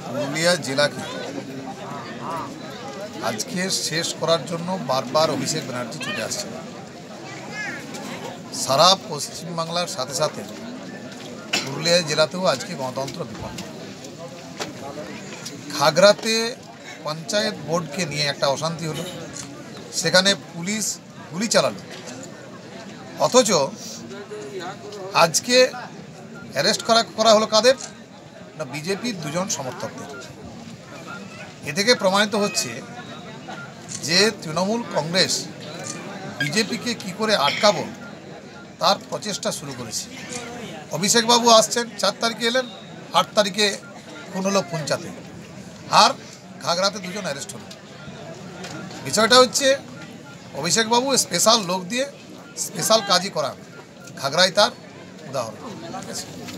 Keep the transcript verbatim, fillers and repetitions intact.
পুরুলিয়া জেলাকে আজকে শেষ করার জন্য বারবার অভিষেক ব্যানার্জি ছুটে আসছে। সারা পশ্চিমবাংলার সাথে সাথে পুরুলিয়া জেলাতেও আজকে গণতন্ত্র বিপন্ন। খাগড়াতে পঞ্চায়েত বোর্ডকে নিয়ে একটা অশান্তি হলো, সেখানে পুলিশ গুলি চালালো, অথচ আজকে অ্যারেস্ট করা করা হলো কাদের না, বিজেপির দুজন সমর্থকদের। এ থেকে প্রমাণিত হচ্ছে যে তৃণমূল কংগ্রেস বিজেপিকে কি করে আটকাবো তার প্রচেষ্টা শুরু করেছে। অভিষেকবাবু আসছেন, চার তারিখে এলেন, আট তারিখে খুন হলো পুঞ্চাতে, আর খাগড়াতে দুজন অ্যারেস্ট হলো। বিষয়টা হচ্ছে অভিষেকবাবু স্পেশাল লোক দিয়ে স্পেশাল কাজই করান, খাগড়ায় তার উদাহরণ।